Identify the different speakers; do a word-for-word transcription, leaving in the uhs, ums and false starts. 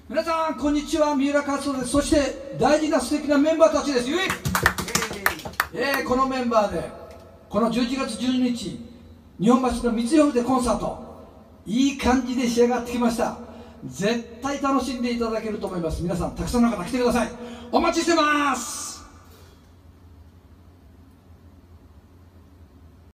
Speaker 1: 皆さんこんにちは、三浦勝夫です。そして大事な素敵なメンバーたちです。ゆい、えー、このメンバーでこのじゅういちがつじゅうににち日本橋の三ツ矢でコンサート、いい感じで仕上がってきました。絶対楽しんでいただけると思います。皆さんたくさんの方来てください。お待ちしてます。